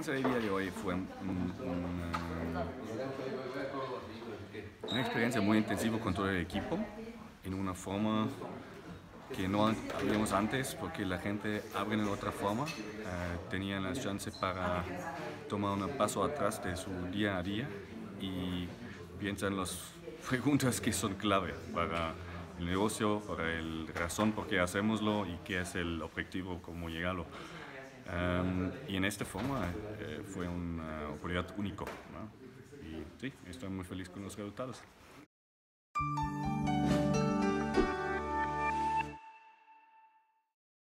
experiencia del día de hoy fue una experiencia muy intensiva con todo el equipo, en una forma que no habíamos antes, porque la gente habla de otra forma, tenían la chance para tomar un paso atrás de su día a día y piensan las preguntas que son clave para el negocio, para la razón por qué hacemoslo y qué es el objetivo, cómo llegarlo. Y en esta forma fue una oportunidad única, ¿no? Y sí, estoy muy feliz con los resultados.